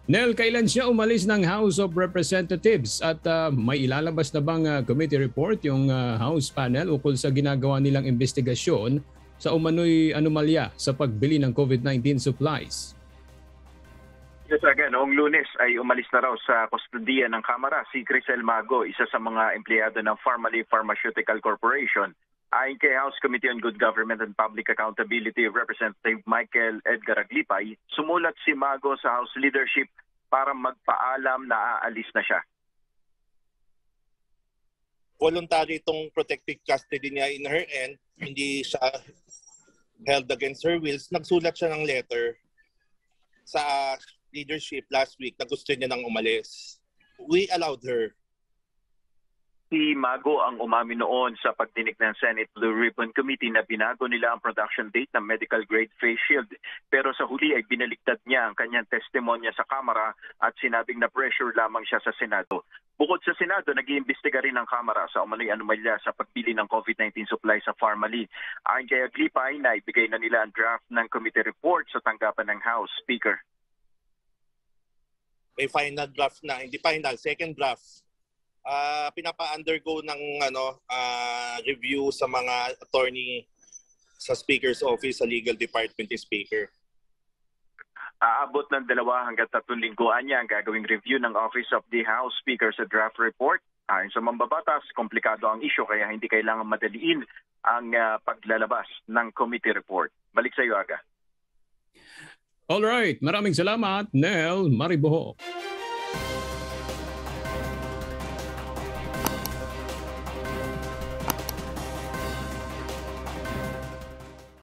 Nel, kailan siya umalis ng House of Representatives at may ilalabas na bang committee report yung House panel ukol sa ginagawa nilang investigasyon sa umano'y anomalya sa pagbili ng COVID-19 supplies? Yes, again, noong Lunes ay umalis na raw sa kustodiya ng Kamara si Crisel Mago, isa sa mga empleyado ng Pharmally Pharmaceutical Corporation. Ayon kay House Committee on Good Government and Public Accountability Representative Michael Edgar Aglipay, sumulat si Mago sa House leadership para magpaalam na aalis na siya. Voluntary itong protective custody niya in her end, hindi siya held against her wills. Nagsulat siya ng letter sa leadership last week na gusto niya nang umalis. We allowed her. Si Mago ang umamin noon sa pagdinig ng Senate Blue Ribbon Committee na binago nila ang production date ng medical grade face shield. Pero sa huli ay binaliktad niya ang kanyang testimonya sa Kamara at sinabing na pressure lamang siya sa Senado. Bukod sa Senado, nag-iimbestiga rin ang Kamara sa umano'y anomalya sa pagbili ng COVID-19 supply sa Pharmally. Ayon kay Aglipay, na ibigay na nila ang draft ng committee report sa tanggapan ng House Speaker. May final draft na, hindi final, second draft. Pinapa-undergo ng review sa mga attorney sa Speaker's Office, sa Legal Department ni Speaker. Aabot ng 2 hanggang 3 lingguan niya ang gagawing review ng Office of the House Speaker sa draft report. Ayon sa mambabatas, komplikado ang issue kaya hindi kailangan madaliin ang paglalabas ng committee report. Balik sa iyo, Aga. Alright, maraming salamat, Nel Mariboho.